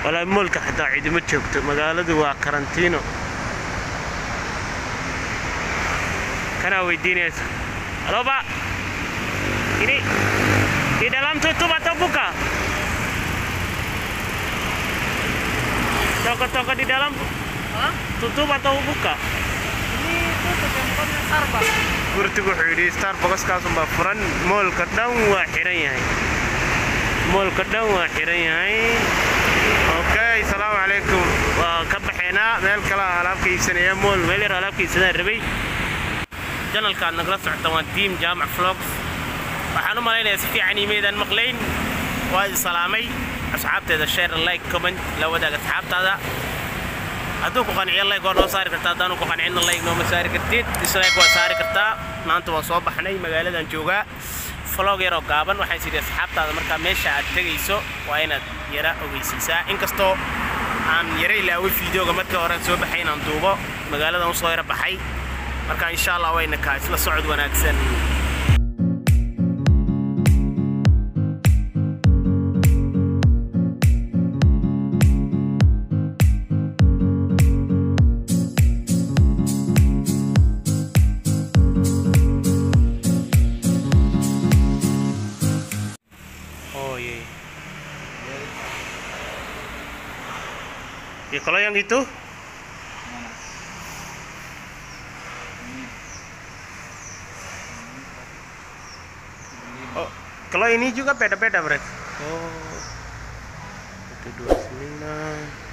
ولا مولك حتى عيد ما جوجت مقالده waa karantiino kana weydiinaysa aloba ini dalam tutup atau buka toko-toko di dalam tutup atau buka ini tutup tempatnya Starbucks gurtu wuxuu yidhi Starbucks kaas baa furan moolka dhan waa xiran yahay moolka dhan waa xiran yahay okay salaamu calaykum waa ka baxeynaa meel kale alaabka iibsanaya mool meel yar alaabka iibsanaa rabay janalka nagala socota waa team jaamac vlogs waxaan u maleynayaa si fiican iimaydaan maqlayn waa salaamay asxaabteeda share like comment la wadaaga asxaabtaada hadduu ku qanciyo like waa noo saari kartaa haddaan ku qancin like nooma saari kartid dislike waa saari kartaa maanta waan soo baxnay magaaladan joogaa vlog yar oo gaaban waxaan sidii asxaabtaada markaa meesha aad tegayso waa inaad yara ogeysiisaa inkastoo aan yara ilaaway fiideoga markii hore soo baxay inaan duubo magaaladan usoo yara baxay marka insha Allah wayna ka isla socod wanaagsan ya kalau yang itu oh kalau ini juga beda-beda mereka oh itu 29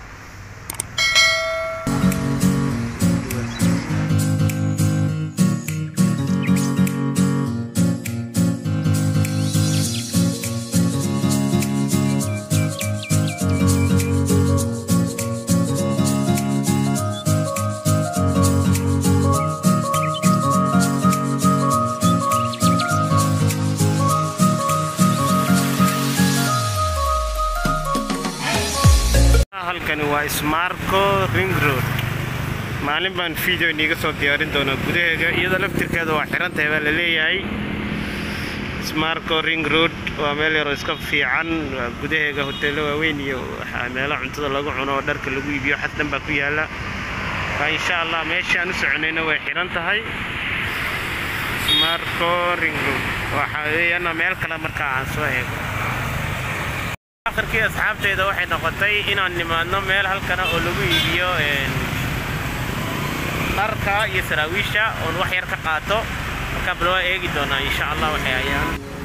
halkani waa Ismarco Ring Road maalin baan video iniga soo diyaarin doona gudaheega iyada laftirkeeda waa xiran tahay baa la leeyahay Ismarco Ring Road waa meel yar oo iska fiican gudaheega hoteelo waaweyn iyo meelo cuntada lagu cuno oo dharka lagu iibiyo xadan baa ku yaala insha Allah meeshaan u soconayna way xiran tahay Ismarco Ring Road waxa weeyana meel kale marka aan soo eego آخركي أصحابتي إذا واحد نقطي إن النمانو ميل هالكنا أولوي يبيو أركا يسراويشة ونوح يركا قاتو وكبلوا إيجي دونا إن شاء الله وحيايا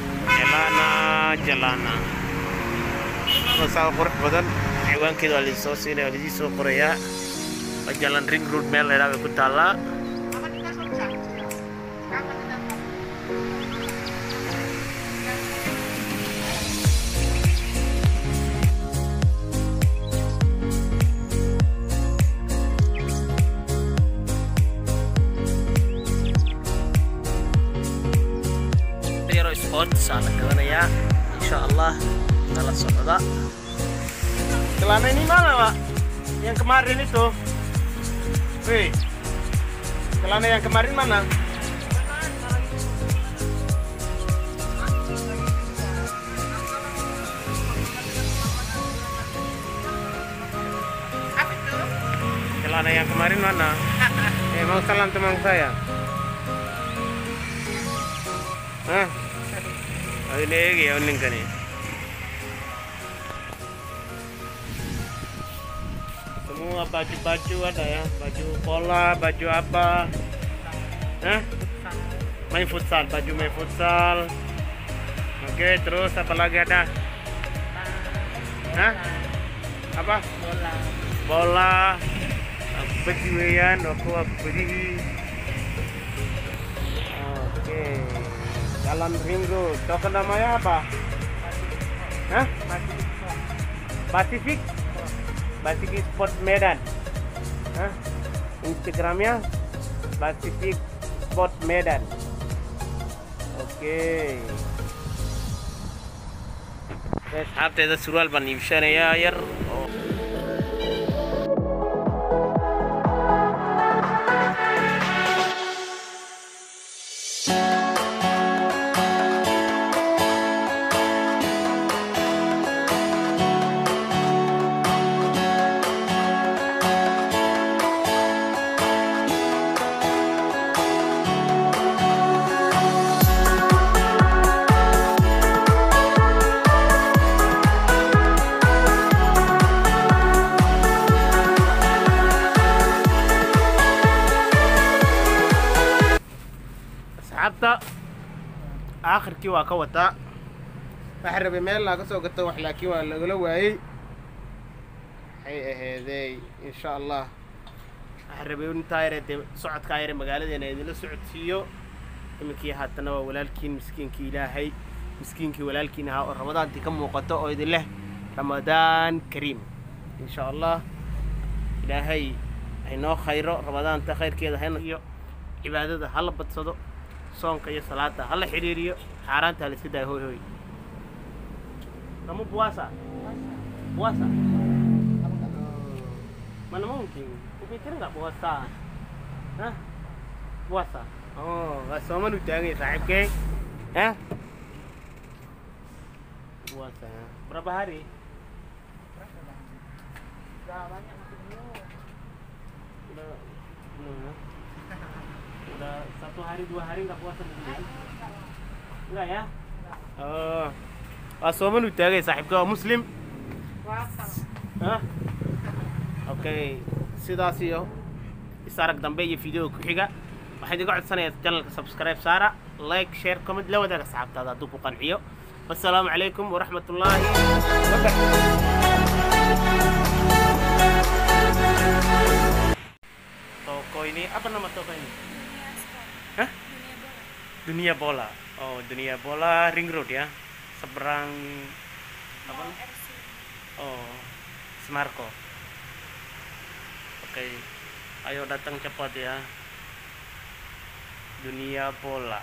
جلانا مساو قرح بدن حيوان كده اللي سوسيني واللي سو قرية وجلان رينج رود ميل لدا بكتالا sport sana kawanaya insyaallah nala socda celana ini mana Pak yang kemarin itu weh celana yang kemarin mana celana yang kemarin mana mau salam teman saya hah ini ya uning kan ya semua baju-baju ada ya baju bola baju apa main futsal baju main futsal oke terus apa lagi ada apa bola pejuian aku beli oke Jalan Ring Road. Toko namanya apa? Pacific Sport Medan. Instagramnya Pacific Sport Medan. Oke. Terus ada surual ban ibsan ya air. آخركي وكوتا أحرب ميل لا كسو قطة وحلاكي ولا قلواي هي هذي إن شاء الله أحرب ونتاير سعد كاير مقالة أنا إذا سعد فيه إمكي هاتنا ولالكين مسكين كي إلهي مسكين كي ولالكين ها رمضان تكم وقته أيد الله رمضان كريم إن شاء الله إلهي هينو خير رمضان تخير كذا هينو عبادة هلا بتصدق صوم كي صلاة هلا حريريو حاران تالي سيدا هوي kamu puasa? Puasa? Mana mungkin? Kupikir nggak puasa? Hah? Puasa? Oh, nggak sama udah nih sahib ke? Hah? Puasa? Berapa hari? Udah banyak masih dulu. Udah 1 hari 2 hari nggak puasa begini? Enggak ya? Oh. Asal udah guys, sahib kau Muslim? Hah? Oke, sidaa siyo. Isarak dambe iyo video ku xiga. Waxaad iga codsanaysaa channelka subscribe saara, like, share, comment la wadaaga asxaabtaada hadduu ku qanciyo. Wassalaamu calaykum waraxmatullaahi wabarakaatuh. Toko ini apa nama toko ini? Hah? Dunia Bola. Oh, Dunia Bola Ring Road ya. Seberang apa? Oh, Semarko. Oke, ayo datang cepat ya. Dunia Bola.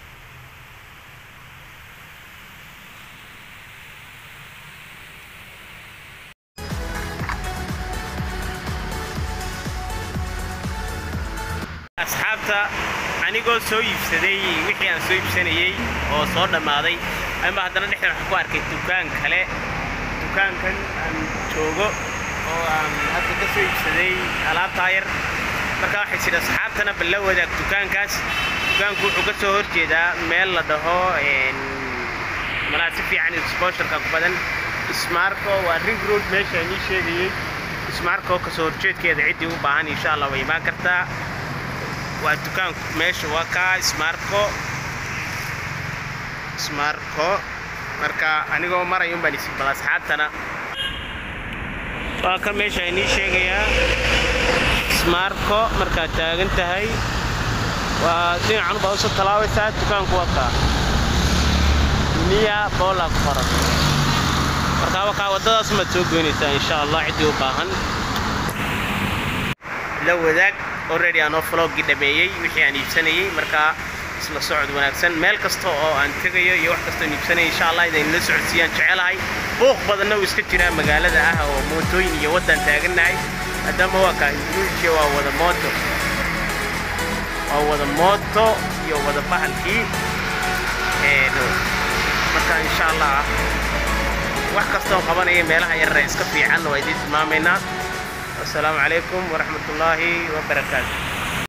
Asxaabta anigoo soo iibsaday wixii aan soo iibsanayay oo soo dhamaaday ama haddana dhexda wax ku arkay dukaan kale dukaankan aan joogo oo aan hadda ka soo iibsaday alaabta yar marka waxay jira asxaabtana bal la wadaag dukaankaas dukaanku wuxuu ka soo horjeedaa meel la dhaho malaasi fiican exposure-ka ku badan Ismarko waa Ring Road meesha aan ii sheegayay Ismarko ka soo horjeedkeeda ciddii u baahan insha Allah way imaan kartaa waa dukaan meesha waa ka Ismarko marka anigoo maray un baan isi bal asxaabtana waa ka meesha aan ii sheegayaa Ismarko marka taagan tahay waa dhinacan baa usoo talaabaysaa dukaanku waa ka Dunia Bola qoran marka waa wadadaas ma soo goynaysaa insha Allah ciddii u baahan la wadaag already aan vlog dhameeyay wixii aan iibsanayay marka isla socod wanaagsan meel kasta oo aan tagayo iyo wax kasta oo iibsanay insha Allah idin la socodsiiyaan jecelahay booq badanna oo iska jira magaalada ah oo mootooyin iyo wadan taaganahay hadama waa ka Indonesia waa wada mooto iyo wada bahalkii marka insha Allah wax kasta oo qabanaya meelaha yar iska fiican oo idin tilmaamayna. السلام عليكم ورحمة الله وبركاته.